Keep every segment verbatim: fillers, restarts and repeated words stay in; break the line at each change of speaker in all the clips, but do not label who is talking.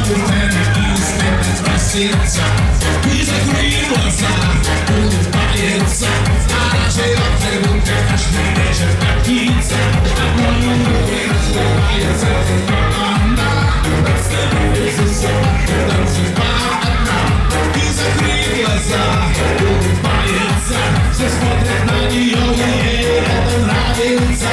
И закрой глаза, будет бояться. Она живет, как будто каждый вечер как птица. Одной рукой разбивается, но она становится танцевать одна. И закрой глаза, будет бояться. Все смотрят на нее, и ей это нравится.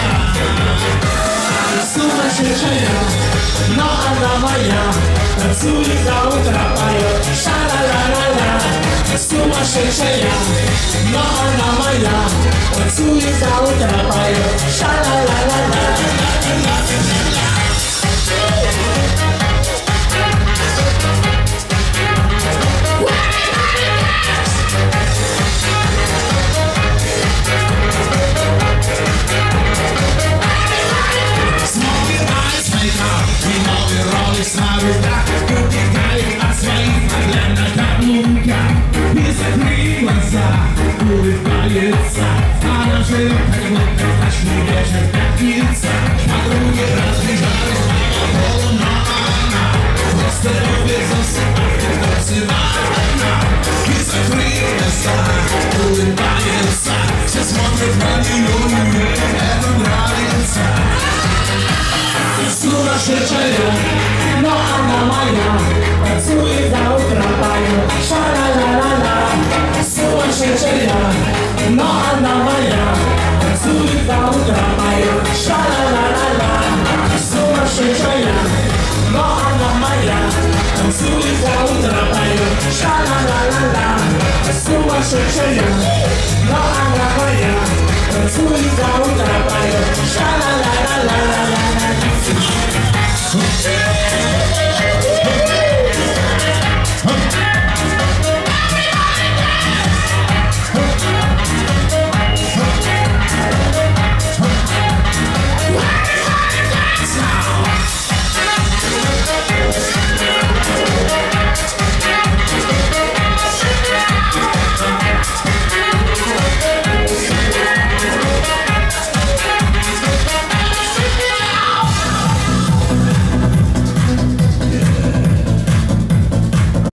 Сумасшедшая, но она моя. Танцует до утра, поет ша-ла-ла-ла-ла. Сумасшедшая, но она моя. Танцует до утра, поет ша-ла-ла-ла-ла. На руках, убегает от своих погляд на каблуках. И закрой глаза, улыбается. Она живет, как будто каждый вечер как птица. Подруги разбежались по полу, но она просто любит засыпать и танцевать одна. И закрой глаза, улыбается. Все смотрят на нее, и ей это нравится. Сумасшедшая, но она моя. Танцует до утра, поет ша-ла-ла-ла-ла. Сумасшедшая, но она моя. Танцует до утра, поет ша-ла-ла-ла-ла. Сумасшедшая, но она моя. Танцует до утра, поет ша-ла-ла-ла-ла. Сумасшедшая, но она моя. Танцует до утра, поет ша-ла-ла-ла-ла. Yeah.